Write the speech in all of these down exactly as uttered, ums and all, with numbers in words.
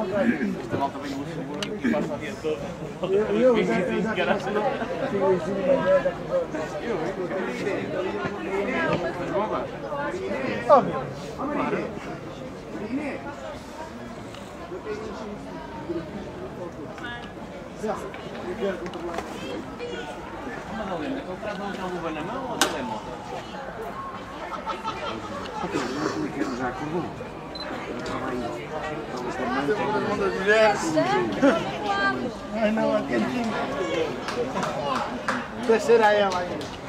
Esta malta vem no Luxemburgo e passa o dia todo. Eu, eu, eu já fico em cima da mesa. Óbvio. Mas não lembro, então traz uma luva na mão ou telemóvel? Já acabou. Ai não, a cantinha. Deixa a ela ainda.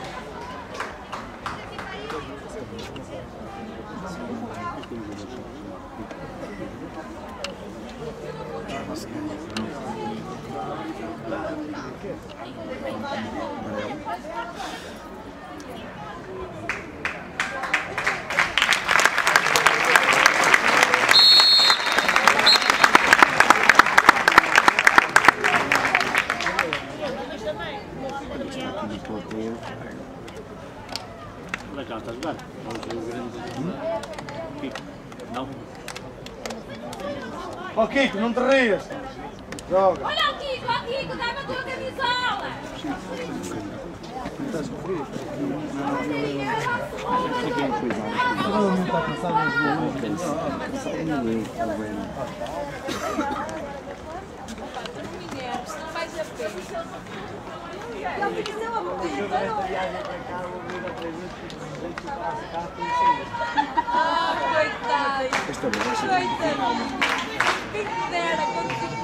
Olha cá, está a jogar? Não? Ó oh, Kiko, não te rias. Joga. Olha o Kiko, ó Kiko, dá-me a tua camisola. Estás com frio? Não está a passar mais volume. Não vais a pé. Ele disse a bonita. Ah, coitado. Coitado. Quem te dera contigo.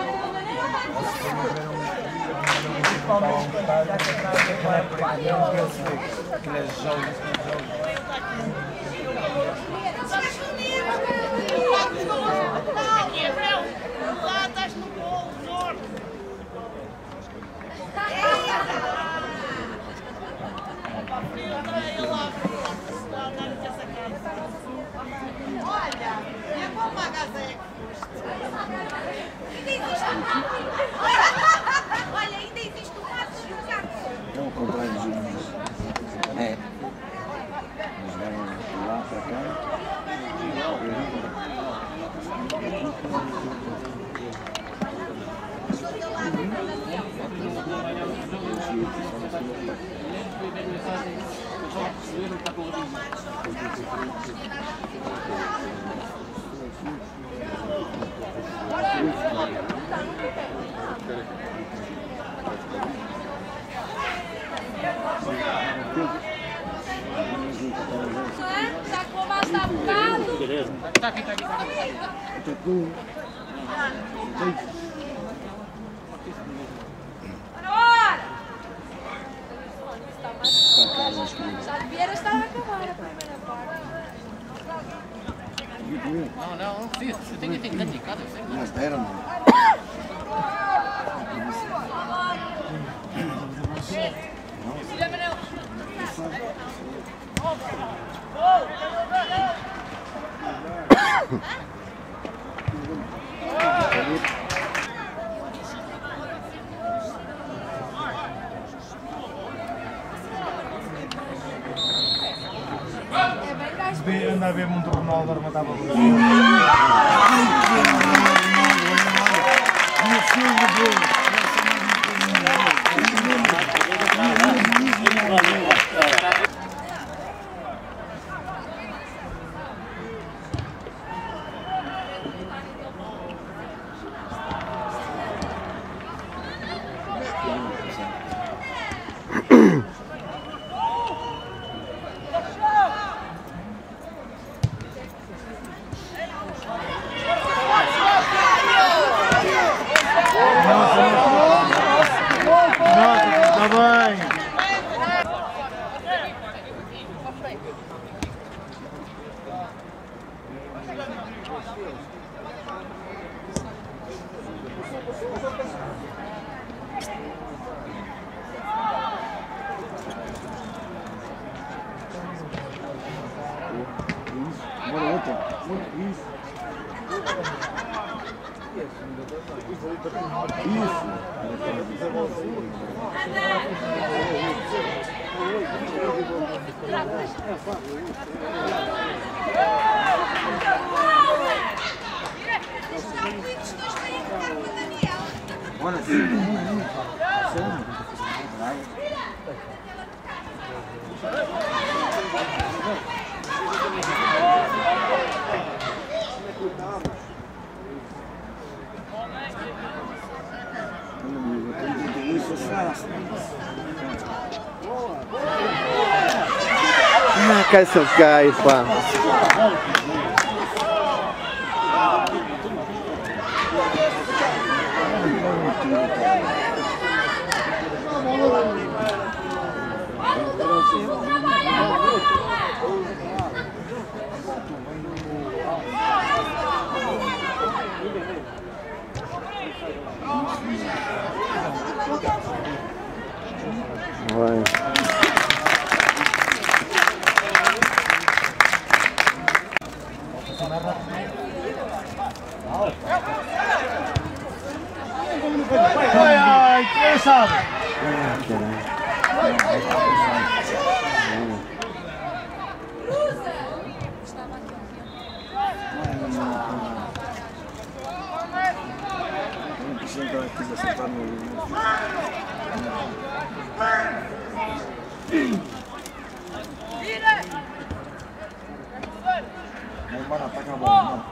Lá estás no gol, Jorge! Olha, é bom uma gazé. Olha, ainda existe o caso do gato. É o contrário dos irmãos. É. Eles vêm de lá para cá. Está com a massa a bocado. Está aqui, está aqui. Ora! Já devia estar a acabar a primeira parte. Não, não, não preciso. Eu tenho que ter em casa, eu sei. Mas deram, não. Anda a ver muito Ronaldo arrematar a bola. Bora outra. Isso. Isso. Ah, kaj są kaj, pan. Oj. Ai, interessante. Bora, ataca a bola, não.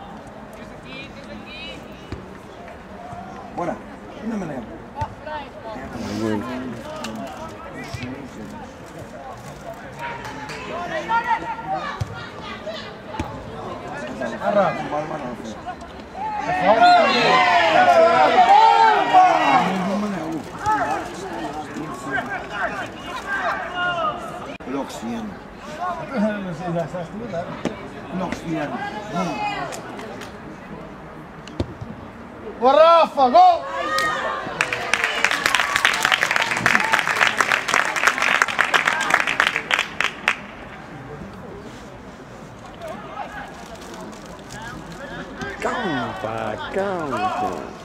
Bora, não me lembro. Arranca. Bola, não, filho. Loxiano. Não sei, já estás tudo, né? Loxiano. O Rafa, gol! Calma, pá, calma, pá.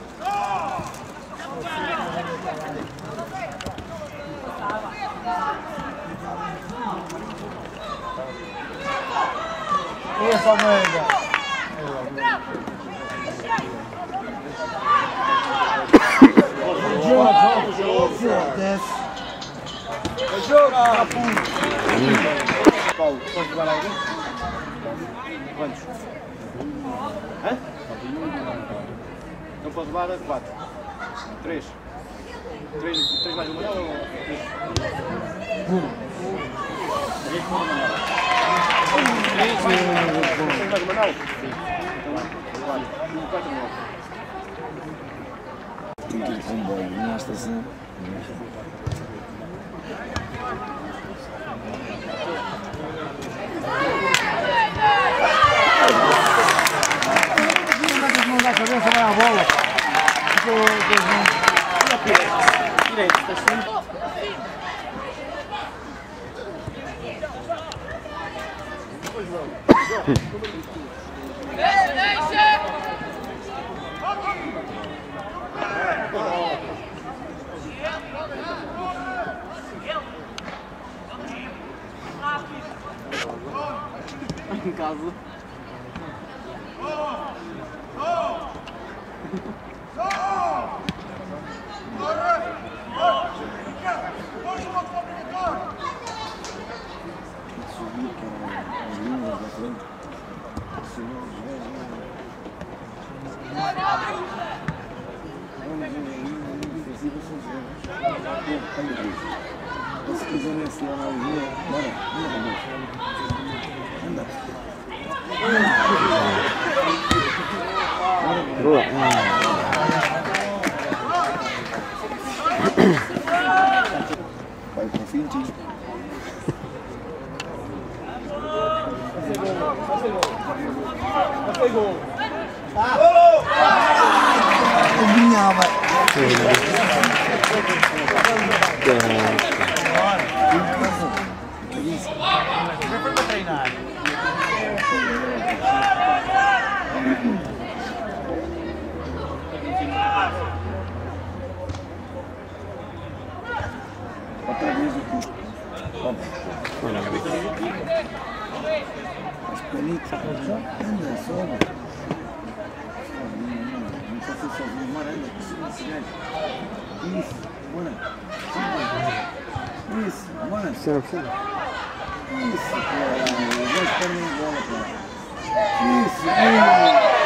E essa merda? Paulo, podes levar alguém? Quantos? Hã? Então podes levar quatro. Três. Três, três mais um Manel ou três? Três mais um Manel. Três mais um Manel? Sim. Então, vale. Um, quatro, nove. Tem que ir com um boi na estação. Não dá a cabeça, vai a bola. Direito, está assim. Em casa. Subir, que era as linhas da frente. Se quiser nesse lá na linha, bora, anda, anda. Boa. Vai pro fim, tio. Combinava. Já foi para treinar. Outra vez o custo. As panitas. Anda, sobe. Não precisa sozinho, mano, anda, isso, isso, bora. Isso, bora. Piscina, piscina. Isso, caralho, os dois perdem a bola, cara. Isso, isso.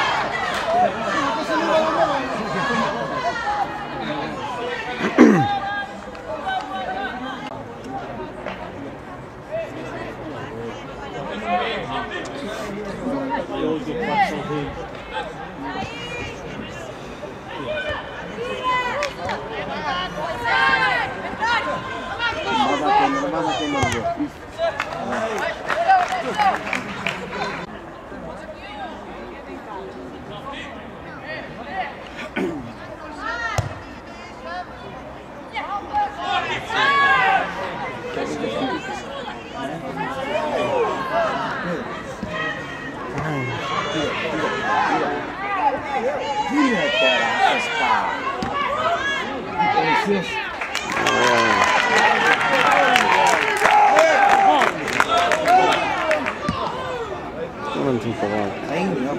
Não tem falado. Ainda não.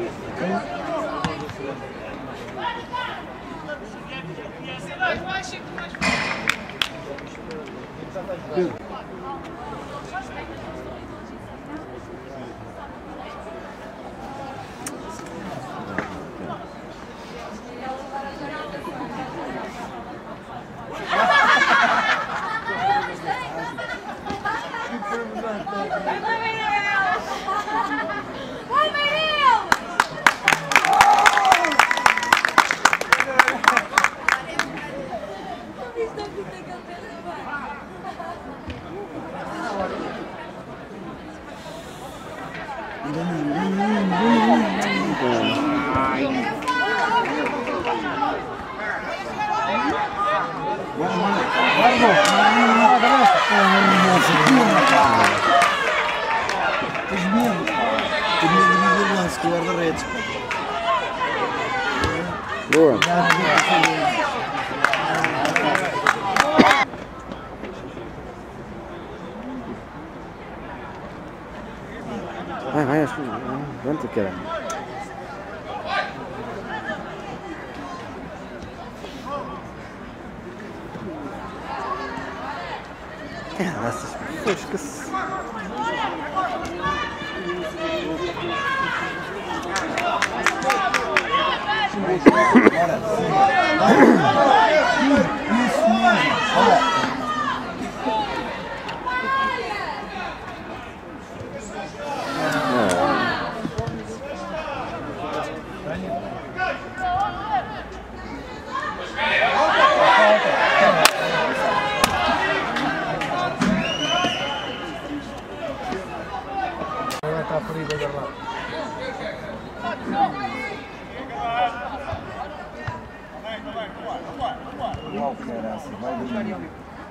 Boa. Vai, vai, acho que... Levanta, caralho. Caraças, fosca-se. Está ferido a lá. Oh, caraca, vai dormir.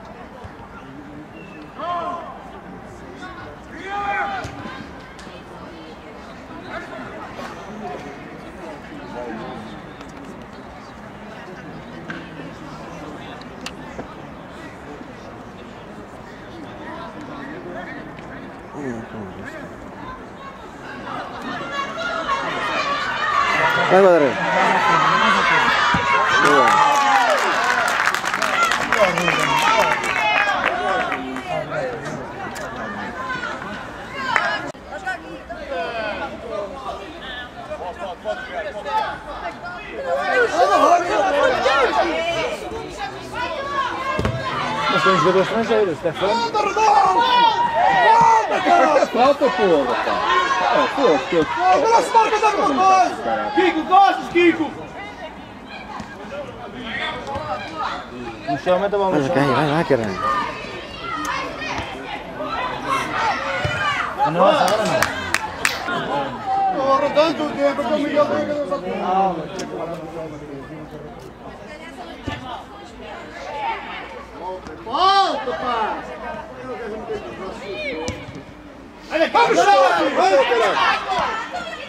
Vai, Padre. Boa. Mas tem um jogador estrangeiro, Stefano. Volta, Rodolfo! Volta, cara! Falta, porra, pá! É, porra, porra! Agora se marca de alguma coisa! Kiko, gostas, Kiko? No chão, mete a bola no Vai, chão. vai, vai, vai, caralho. Nossa, agora não. Porra, tanto tempo que o Miguel tem que dar essa porra. Volta, pá! Olha, vamos lá! Vai, caralho!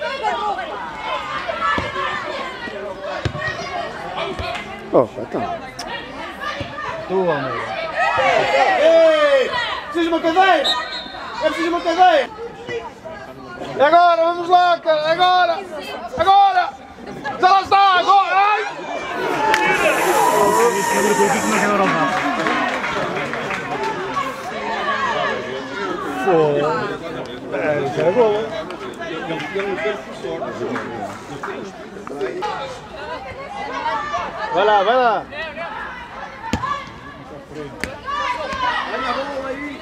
Oh, então. Tu, amigo. Ei! Preciso de uma cadeira! É preciso de uma cadeira! E agora, vamos lá, cara! Agora! Agora! Já lá está! Agora! Ai! É, isso é gol. Vai lá, vai lá. Olha a bola aí.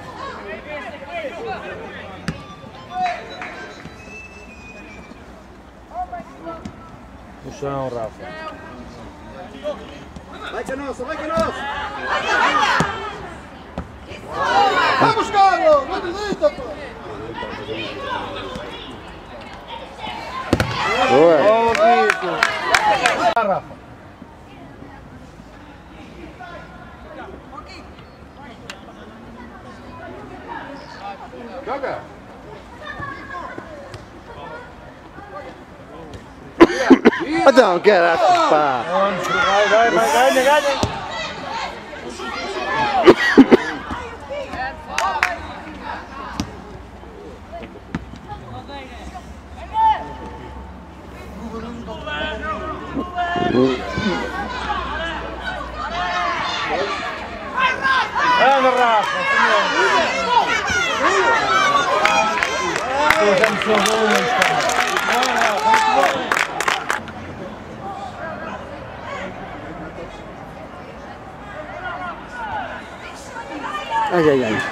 No chão, Rafa. Vai que é nossa, vai que é nossa. Vamos, Carlos! Não acredita, pô! Boa! Vai, Rafa! Joga! Então, caralho, pá! Vai, vai, vai, ganha, ganha! Anda, Rafa! Ai, ai, ai.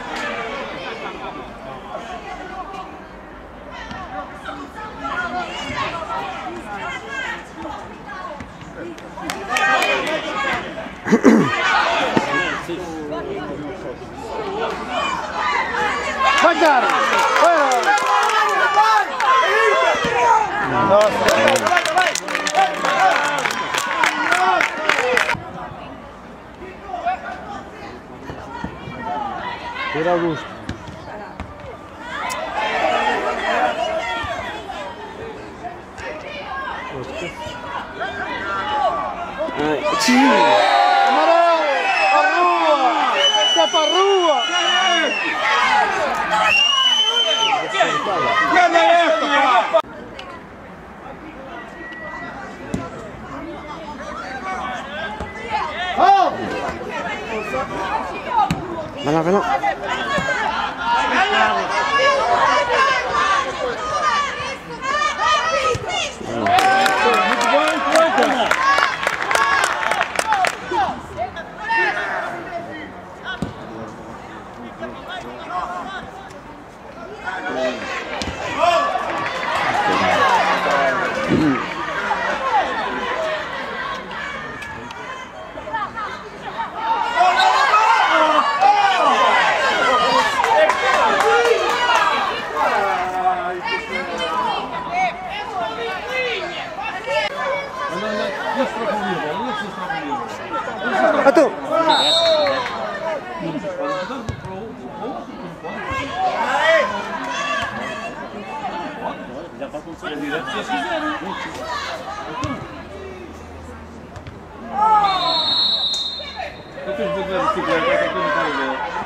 Vai, cara! Nossa! Tira Augusto. Ai, tio! Amarelo! A rua! Está para a rua! Ganha esta, pá! Vai lá, vai lá! Então! Já está com o direto se eles quiserem. Eu fiz muito da bicicleta, é que eu não quero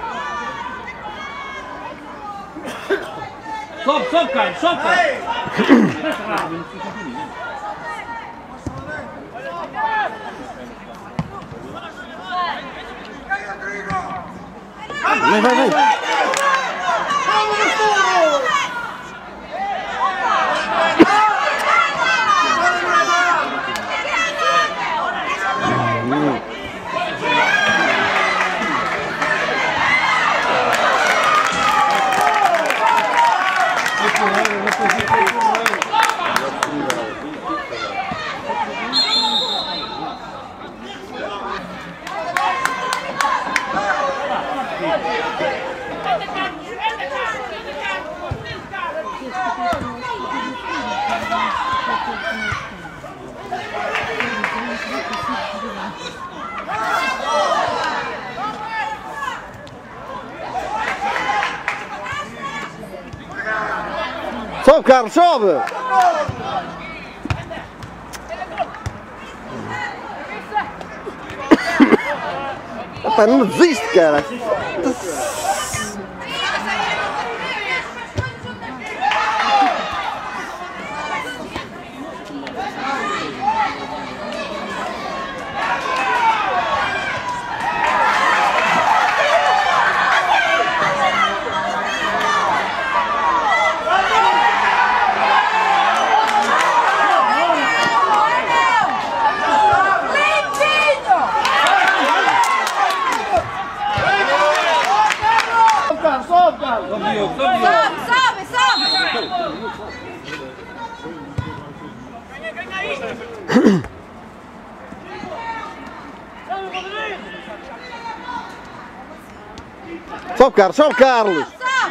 ver. Sobe, sobe, Carlos, sobe, Carlos! Presta rápido, não fica com ninguém. Vai, vai, vai! Sobe, Carlos, sobe! Rapaz, não desiste, cara! Sobe, Carlos, sobe, Carlos!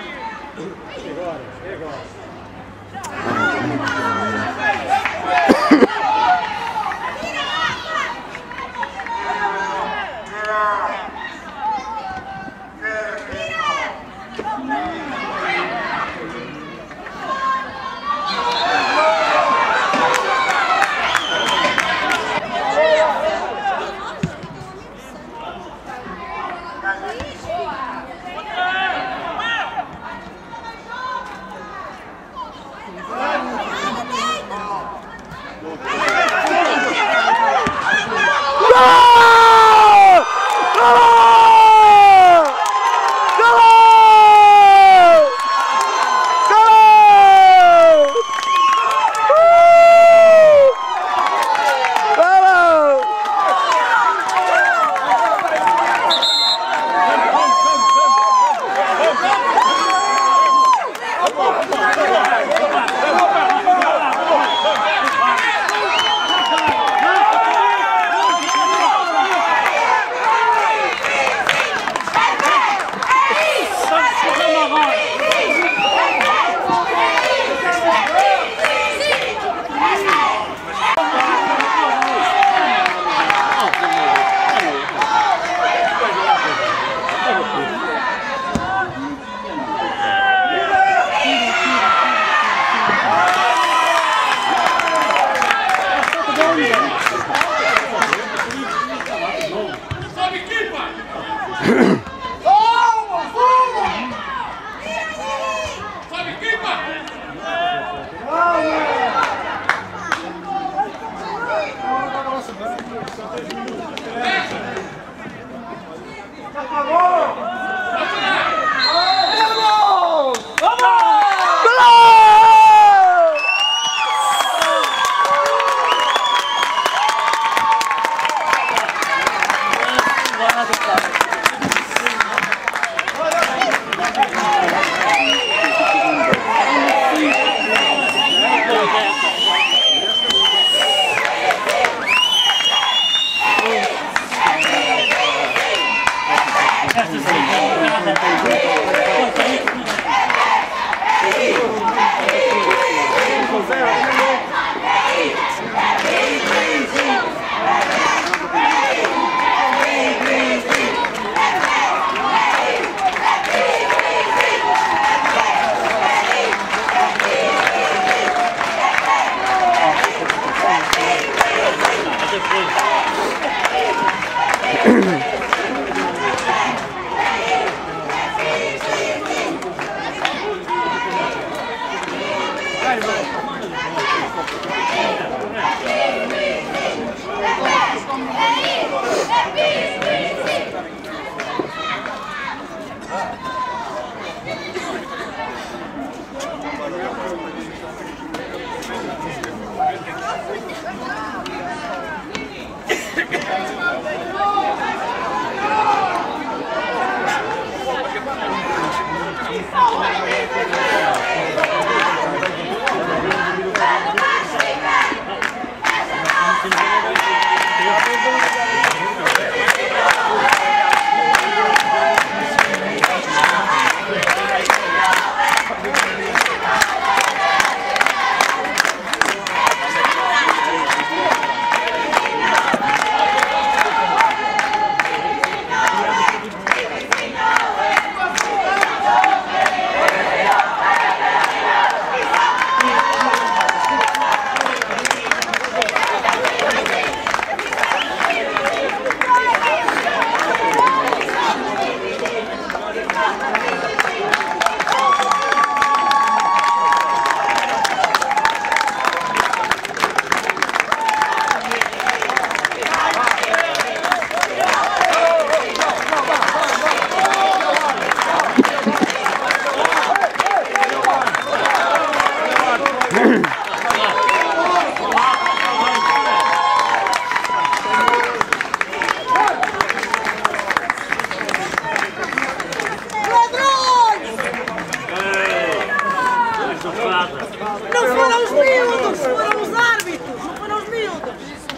Não foram os miúdos, foram os árbitros, não foram os miúdos.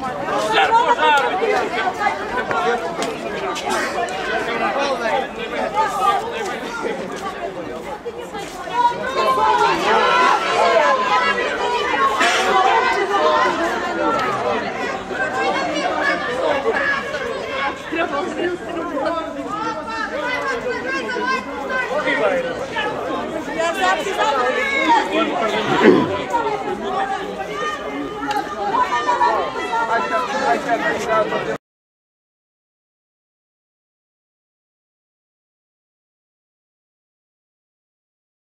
Serve os árbitros. quero tirar